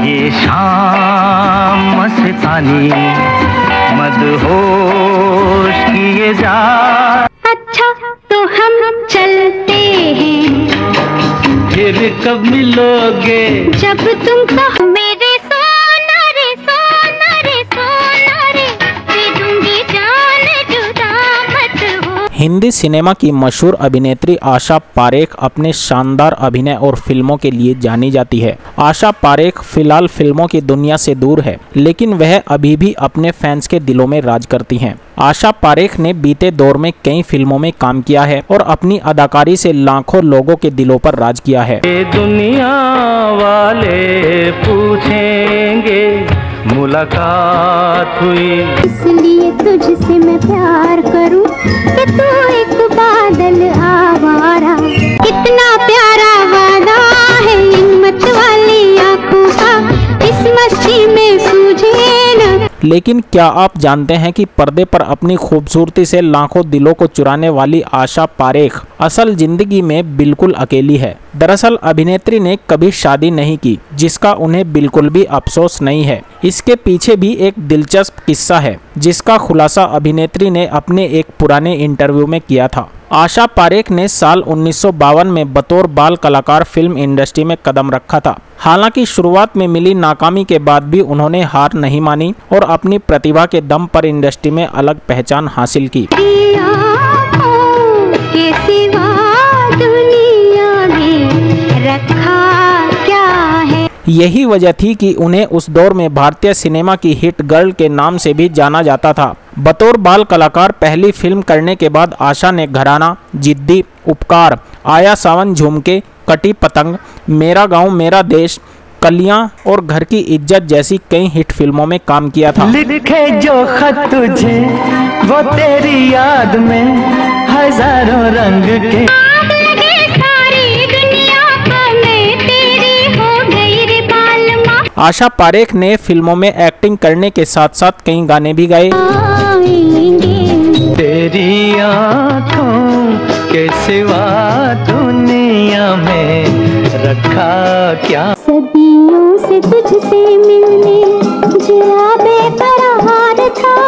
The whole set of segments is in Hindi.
ये शाम मस्तानी मदहोश किए जा। अच्छा तो हम चलते हैं, फिर कब मिलोगे? जब तुम कहो मेरे सोना रे सोना रे सोना रे, दे दूंगी जान जुदा मत हो। हिंदी सिनेमा की मशहूर अभिनेत्री आशा पारेख अपने शानदार अभिनय और फिल्मों के लिए जानी जाती है। आशा पारेख फिलहाल फिल्मों की दुनिया से दूर है, लेकिन वह अभी भी अपने फैंस के दिलों में राज करती हैं। आशा पारेख ने बीते दौर में कई फिल्मों में काम किया है और अपनी अदाकारी से लाखों लोगों के दिलों पर राज किया है। दुनिया वाले पूछेंगे मुलाकात हुई, इसलिए तुझसे मैं प्यार करूं कि तू एक बादल आवारा। कितना प्यारा वादा है इन मत वाली आंखों का, इस मस्ती में सूझे न। लेकिन क्या आप जानते हैं कि पर्दे पर अपनी खूबसूरती से लाखों दिलों को चुराने वाली आशा पारेख असल जिंदगी में बिल्कुल अकेली है। दरअसल अभिनेत्री ने कभी शादी नहीं की, जिसका उन्हें बिल्कुल भी अफसोस नहीं है। इसके पीछे भी एक दिलचस्प किस्सा है, जिसका खुलासा अभिनेत्री ने अपने एक पुराने इंटरव्यू में किया था। आशा पारेख ने साल 1952 में बतौर बाल कलाकार फिल्म इंडस्ट्री में कदम रखा था। हालांकि शुरुआत में मिली नाकामी के बाद भी उन्होंने हार नहीं मानी और अपनी प्रतिभा के दम पर इंडस्ट्री में अलग पहचान हासिल की। यही वजह थी कि उन्हें उस दौर में भारतीय सिनेमा की हिट गर्ल के नाम से भी जाना जाता था। बतौर बाल कलाकार पहली फिल्म करने के बाद आशा ने घराना, जिद्दी, उपकार, आया सावन झुमके, कटी पतंग, मेरा गांव मेरा देश, कलियां और घर की इज्जत जैसी कई हिट फिल्मों में काम किया था। लिखे जो खत तुझे वो तेरी याद में हजारों रंग के, आशा पारेख ने फिल्मों में एक्टिंग करने के साथ साथ कई गाने भी गाए। तेरी आँखों के सिवा दुनिया में रखा क्या, सदियों से तुझसे मिलने जिया बेकरार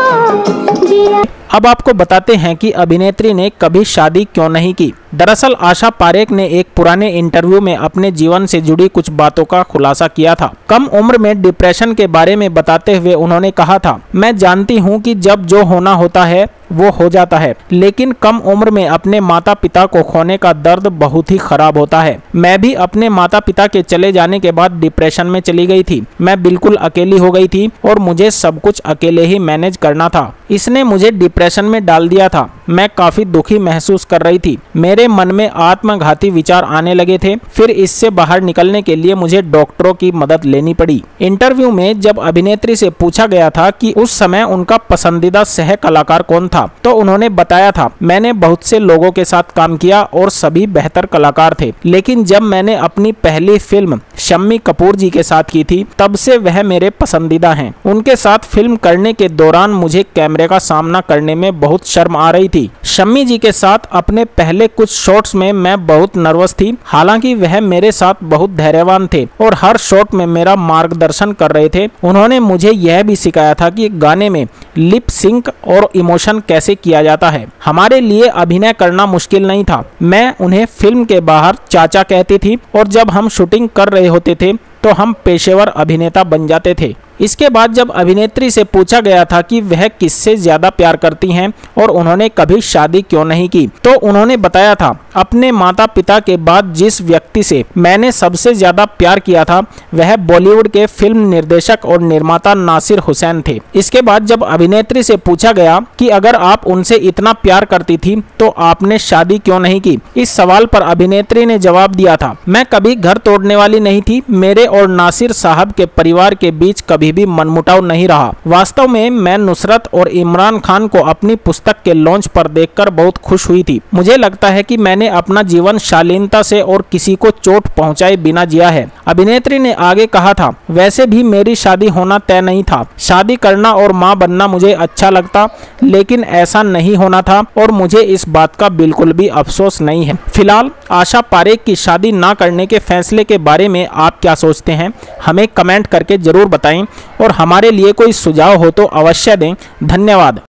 था जिया। अब आपको बताते हैं कि अभिनेत्री ने कभी शादी क्यों नहीं की। दरअसल आशा पारेख ने एक पुराने इंटरव्यू में अपने जीवन से जुड़ी कुछ बातों का खुलासा किया था। कम उम्र में डिप्रेशन के बारे में बताते हुए उन्होंने कहा था, मैं जानती हूँ कि जब जो होना होता है वो हो जाता है, लेकिन कम उम्र में अपने माता पिता को खोने का दर्द बहुत ही खराब होता है। मैं भी अपने माता पिता के चले जाने के बाद डिप्रेशन में चली गई थी। मैं बिल्कुल अकेली हो गई थी और मुझे सब कुछ अकेले ही मैनेज करना था। इसने मुझे डिप्रेशन में डाल दिया था। मैं काफी दुखी महसूस कर रही थी। मेरे मन में आत्मघाती विचार आने लगे थे। फिर इससे बाहर निकलने के लिए मुझे डॉक्टरों की मदद लेनी पड़ी। इंटरव्यू में जब अभिनेत्री से पूछा गया था कि उस समय उनका पसंदीदा सह कलाकार कौन था, तो उन्होंने बताया था, मैंने बहुत से लोगों के साथ काम किया और सभी बेहतर कलाकार थे, लेकिन जब मैंने अपनी पहली फिल्म शम्मी कपूर जी के साथ की थी, तब से वह मेरे पसंदीदा हैं। उनके साथ फिल्म करने के दौरान मुझे कैमरे का सामना करने में बहुत शर्म आ रही थी। शम्मी जी के साथ अपने पहले कुछ शॉट्स में मैं बहुत नर्वस थी। हालांकि वह मेरे साथ बहुत धैर्यवान थे और हर शॉट में मेरा मार्गदर्शन कर रहे थे। उन्होंने मुझे यह भी सिखाया था कि गाने में लिप सिंक और इमोशन कैसे किया जाता है। हमारे लिए अभिनय करना मुश्किल नहीं था। मैं उन्हें फिल्म के बाहर चाचा कहती थी और जब हम शूटिंग कर रहे होते थे तो हम पेशेवर अभिनेता बन जाते थे। इसके बाद जब अभिनेत्री से पूछा गया था कि वह किससे ज्यादा प्यार करती हैं और उन्होंने कभी शादी क्यों नहीं की, तो उन्होंने बताया था, अपने माता पिता के बाद जिस व्यक्ति से मैंने सबसे ज्यादा प्यार किया था वह बॉलीवुड के फिल्म निर्देशक और निर्माता नासिर हुसैन थे। इसके बाद जब अभिनेत्री से पूछा गया कि अगर आप उनसे इतना प्यार करती थी तो आपने शादी क्यों नहीं की, इस सवाल पर अभिनेत्री ने जवाब दिया था, मैं कभी घर तोड़ने वाली नहीं थी। मेरे और नासिर साहब के परिवार के बीच कभी कभी भी मनमुटाव नहीं रहा। वास्तव में मैं नुसरत और इमरान खान को अपनी पुस्तक के लॉन्च पर देखकर बहुत खुश हुई थी। मुझे लगता है कि मैंने अपना जीवन शालीनता से और किसी को चोट पहुंचाए बिना जिया है। अभिनेत्री ने आगे कहा था, वैसे भी मेरी शादी होना तय नहीं था। शादी करना और मां बनना मुझे अच्छा लगता, लेकिन ऐसा नहीं होना था और मुझे इस बात का बिल्कुल भी अफसोस नहीं है। फिलहाल आशा पारेख की शादी ना करने के फैसले के बारे में आप क्या सोचते हैं, हमें कमेंट करके जरूर बताएं और हमारे लिए कोई सुझाव हो तो अवश्य दें। धन्यवाद।